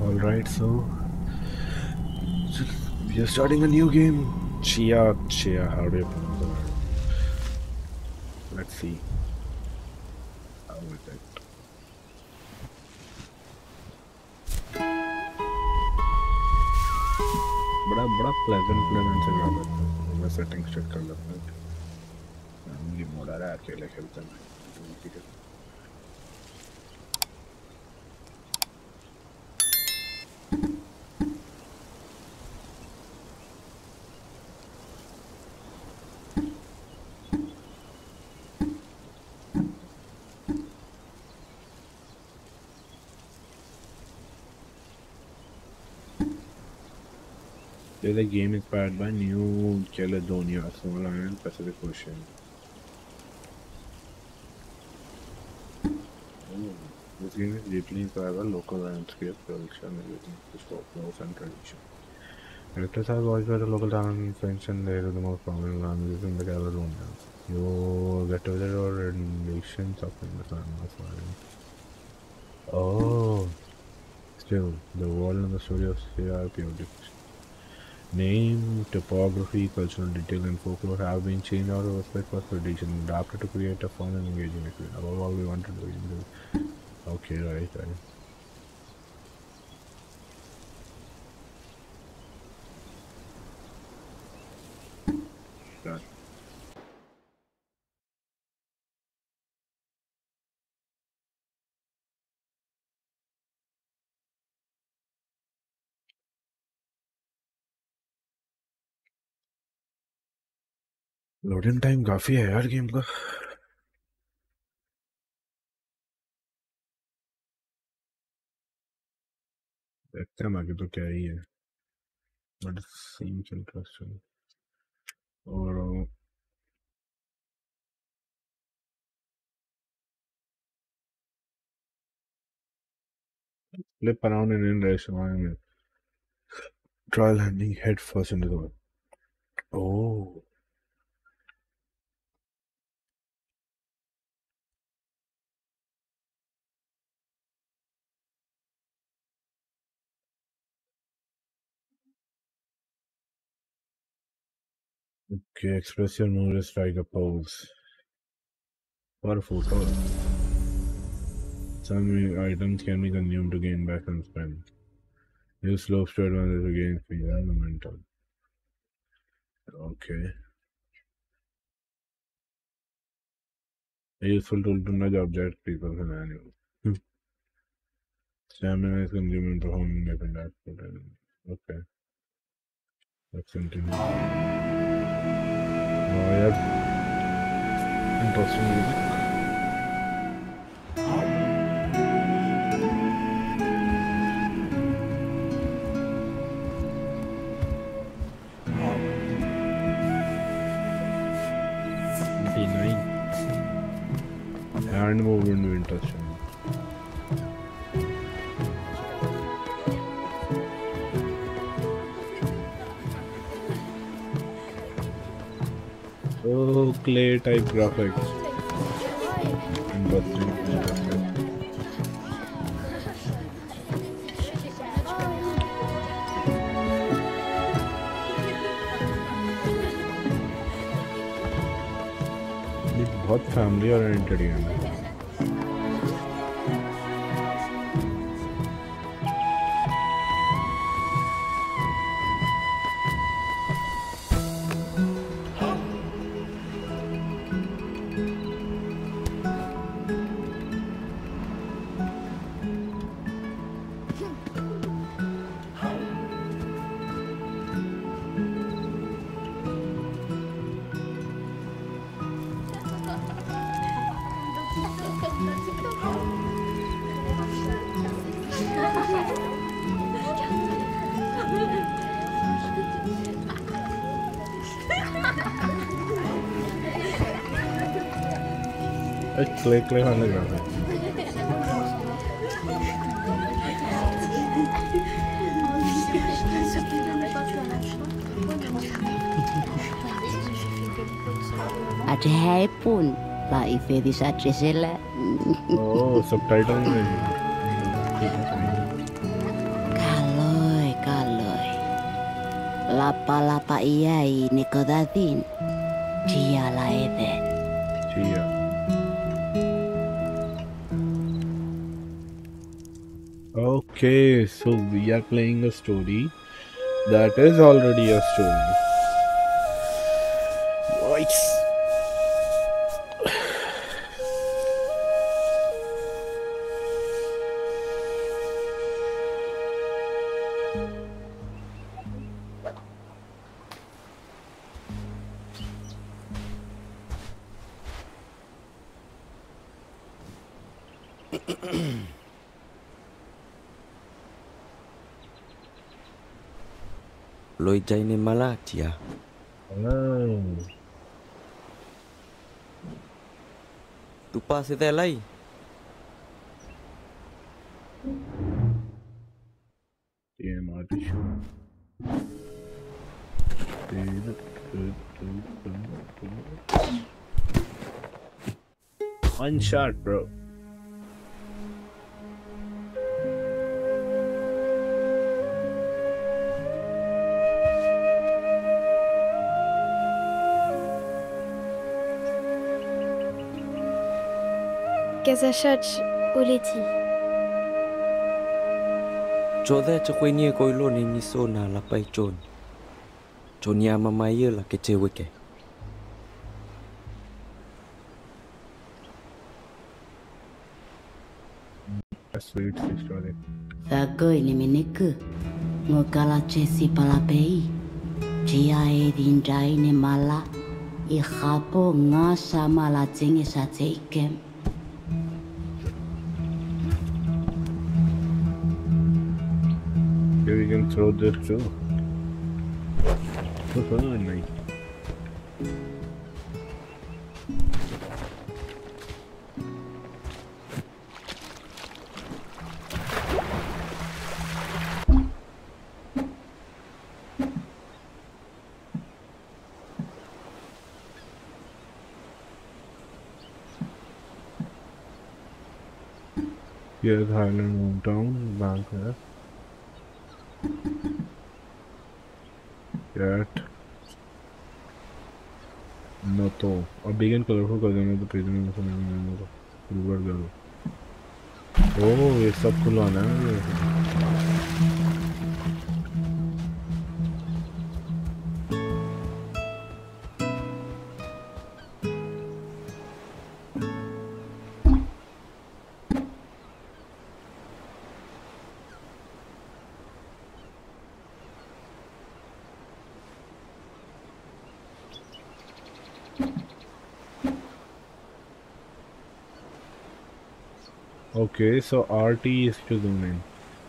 Alright, so we are starting a new game. Tchia, how do you pronounce the word? Let's see. How is it? बड़ा pleasant से graph है. मैं settings check कर लेता हूँ. ये मोड आ रहा है अकेले खेलते हैं. The game is inspired by New Caledonia, a small island Pacific Ocean. This game is deeply inspired by local landscape, culture, folklore, and tradition. Characters are voiced by the local talent French, and they are the most prominent languages in the Caledonia. You get to visit our renditions of the island. Oh, still, the world and the story of CRP different. Name, topography, cultural detail, and folklore have been changed out of respect for tradition and adapted to create a fun and engaging experience. Above all, we want to do it. Okay, right. Done. Loading time काफी है यार game का. देखते हैं आगे तो क्या ही है. But it seems interesting. और flip around in restaurant. Try landing head first into the water. Oh. Okay, express your mood, strike a pose. Powerful color. Some items can be consumed to gain back and spend. Use slopes to advance to gain speed and momentum. Okay. A useful tool to nudge objects, people, and animals. Stamina is consumed in performing different actions. Okay. Let's continue. Oh, yeah. Interesting music. Hand movement will interesting. Oh, clay type graphics. Interesting. ये बहुत family oriented game है. Clay on the ground. Ada pun lah ife di saja sila. Oh, subtitle में. lapa iai nikodadin. Tchia laeden. Tchia. Okay, so we are playing a story that is already a story. Nice. Loi jaine malatia. Oh. Tu pase de lai. One shot, bro. Kazachach Oleti. Chode chakwenye koilo ni nisona la pai chon. Chonya mamaye la ke cheweke. Sweet story. Thagoi ni miniku. Ngokala chesi palapei. Tchia edinjai ni mala. Ihapo nga sama la tingi sa teikem. Here we can throw this too. Nice. Here's Highland Hometown, bank here. Cat. No to. A big and colorful cousin of the president of the river girl. Oh, ये सब खुलवाना है. Okay, so RT is to zoom in.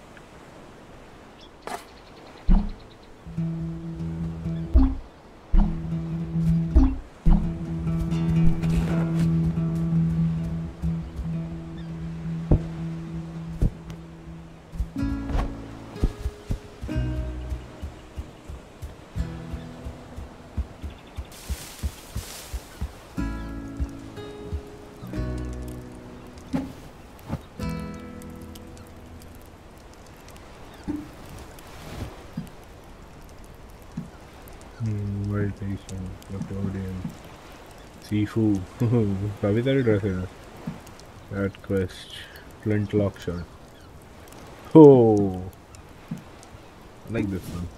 Meditation, accordion, Sifu. काफी सारे dress हैं. That quest, flintlock shot. Oh, I like this one.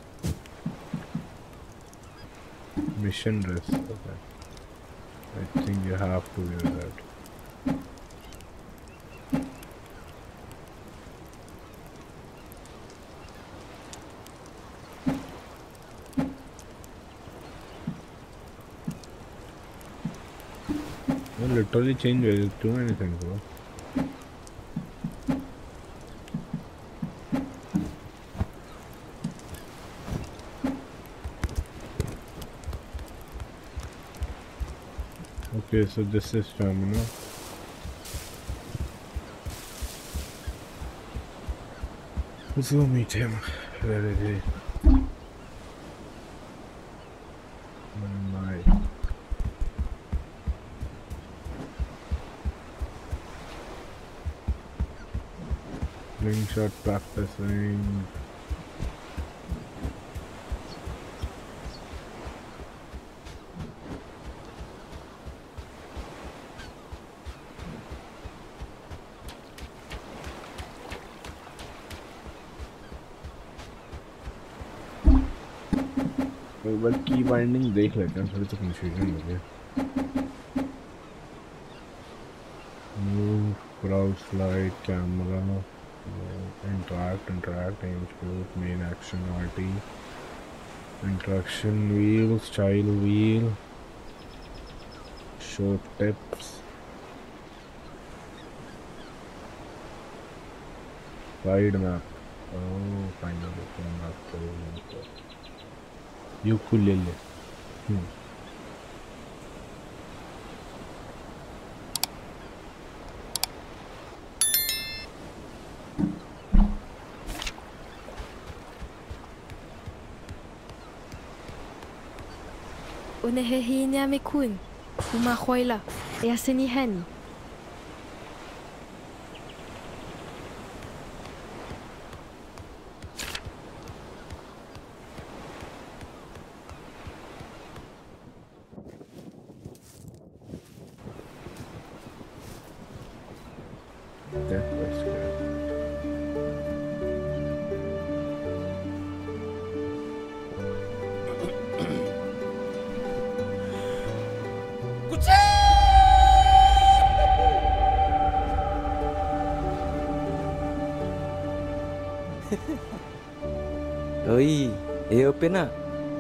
Mission dress. Okay. I think you have to wear that. Literally change ways, too many things, bro. Okay, so this is stamina. Let's go meet him. Where is he? Oh my. Slingshot practicing. But की binding देख लेते हैं, थोड़ी तो confusion हो गया। Move, crowd slide, camera, interact, aim group, main action, RT, interaction wheel, style wheel, show tips, guide map. Oh, finally, map. Ukulele. Unehehini amekun. Umahoila. Yasini hani. That was good. Oi, open na.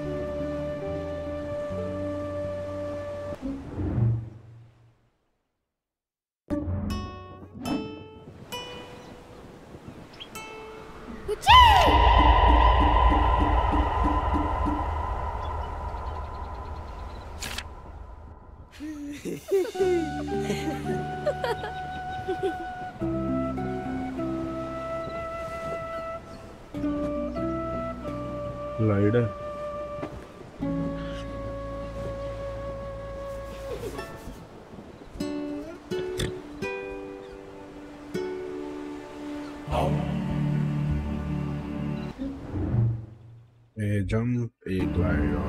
Glider. A jump, a glider.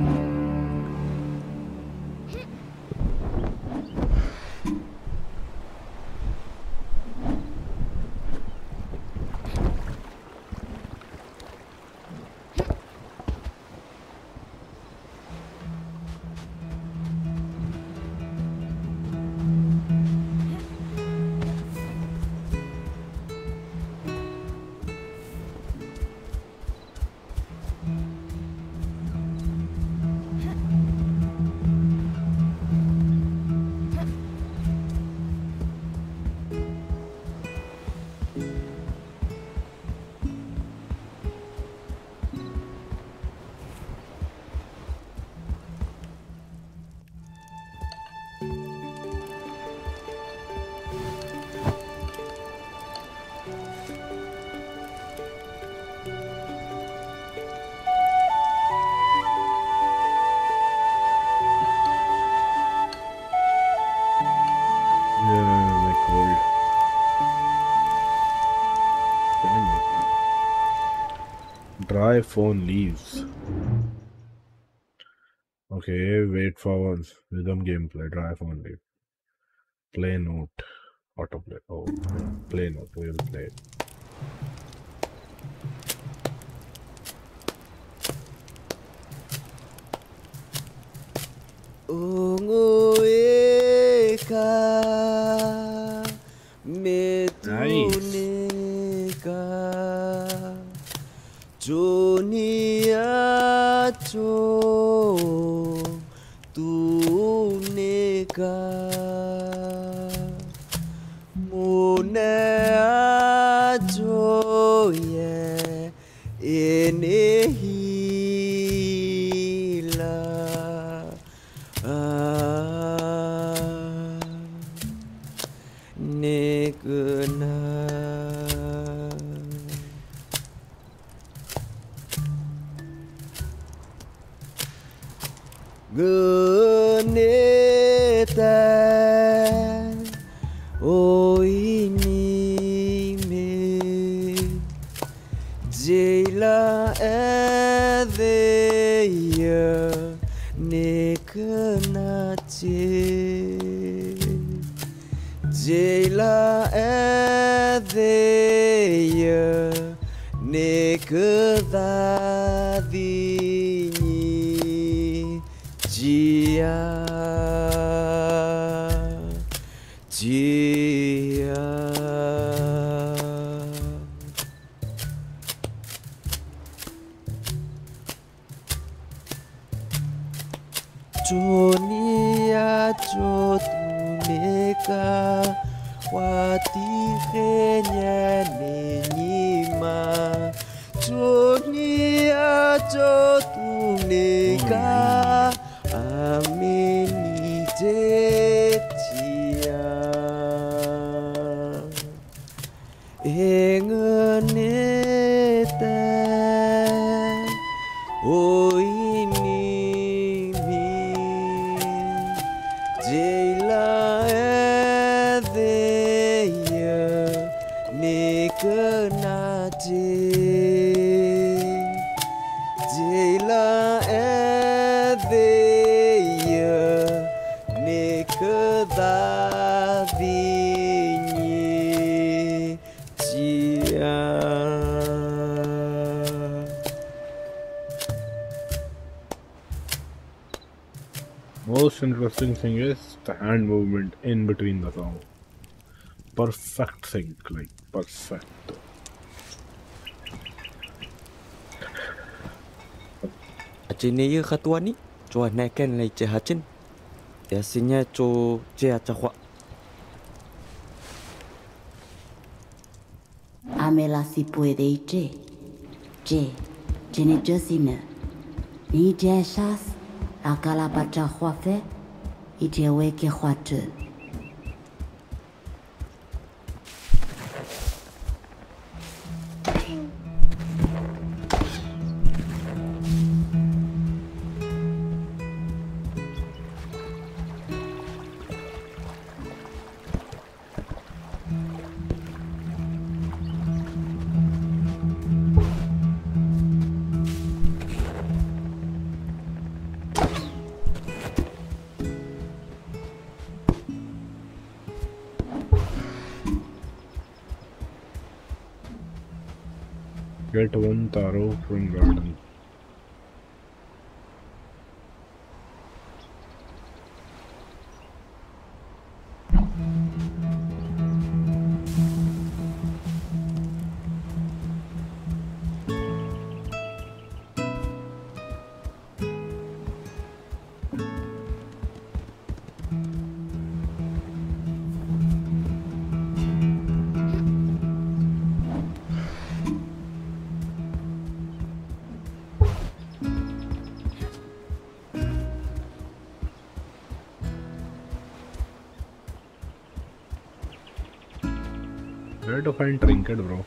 Dry phone leaves. Okay, wait for rhythm gameplay. Dry phone leave. Play note. Autoplay. Oh, play note. We'll play it. Jonia jotuneka watikenya nenyima. Jonia jotuneka ameni Tchia engenete Most interesting thing is the hand movement in between the song. Perfect thing, like perfect. Acini khatuani cho naken lai che hachin. Yasinya cho che achwa. Amela si puede che. Che, chene josina. Ni jashas, akala pacha huafe, ite weke huatu. Get one taro from garden. Where to find trinket, bro?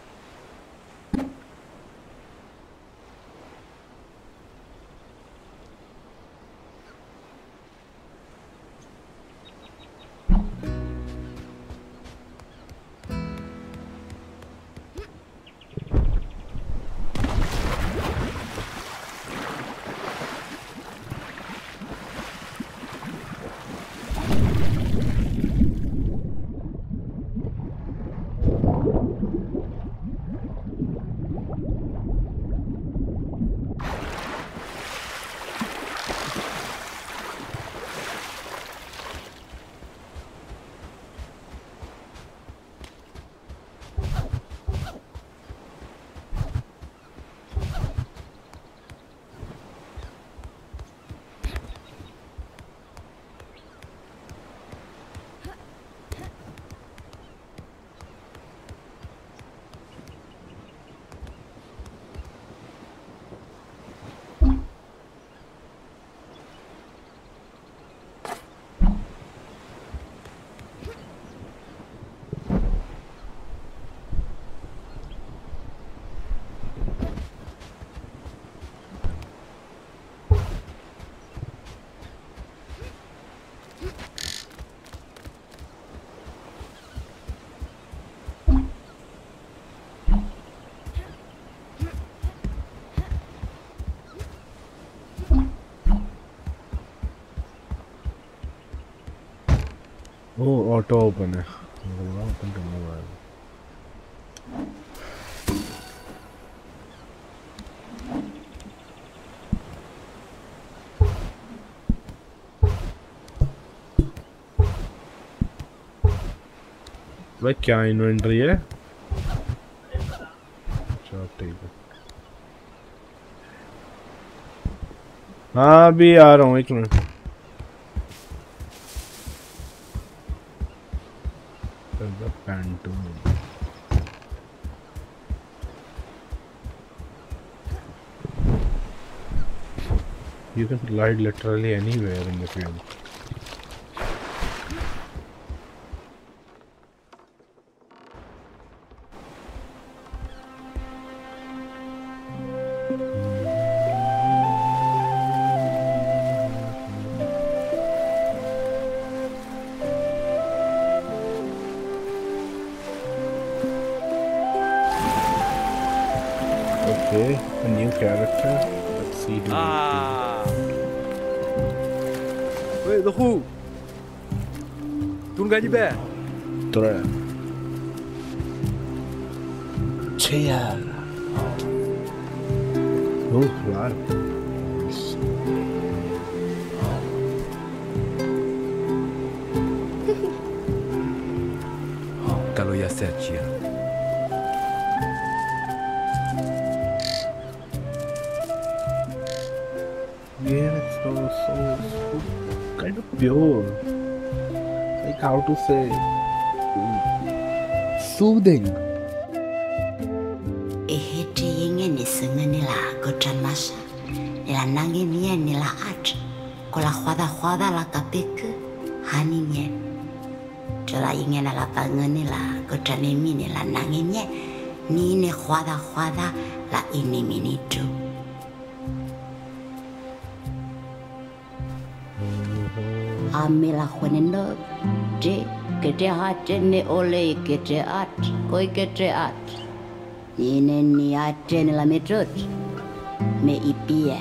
Oh, auto open है. Open करना पड़ेगा. भाई क्या inventory है? चलो ठीक है। हाँ अभी आ रहा हूँ, एक मिनट। You can glide literally anywhere in the field. Okay, a new character. Let's see who. Ê, đồ khu Tun gani bè 3. Tchia. Oh, wow. Kalau ya set Tchia Yeah, it's so kind of pure. Like how to say, soothing. Ehete yenge ni senga nila kochamasa nila nange niye nila at kola khwada la kapeke hani nye jola yenge na la panga nila kochanemi nila nange nye ni ne khwada la inimini tu. Amila khwenendo je kete hate ne ole kete at koi kete at nine ni ate ne la metrot me ipie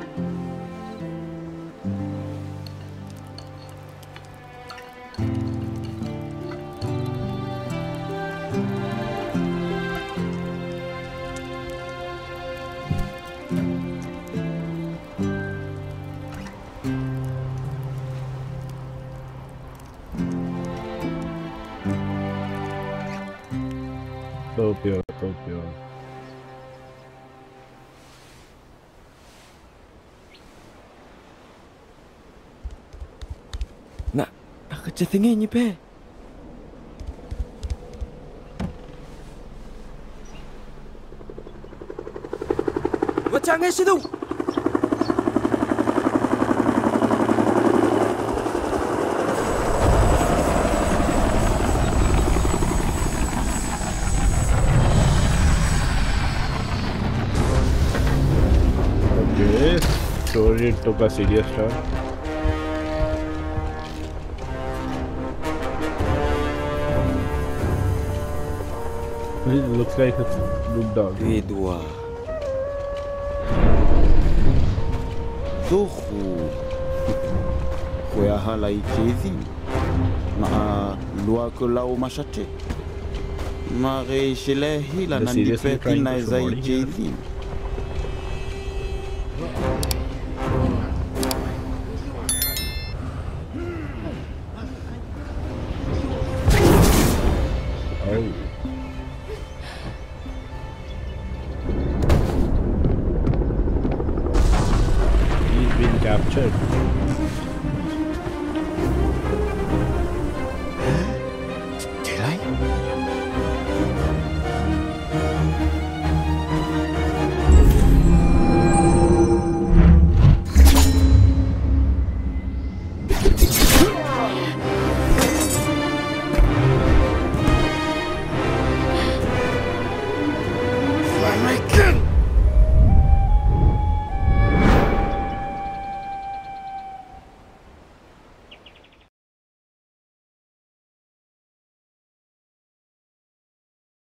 So pure, so pure. Nak kerja tinggi ni pe Macam ni situ Okay, story took a serious turn. It looks like it's looked down. Dua Dohu Kuya halai kezi Ma lua ke lau masate Mare shilehi la They're seriously nandipeti trying na to izai promote him? kezi Oh. He's been captured. Thế đấy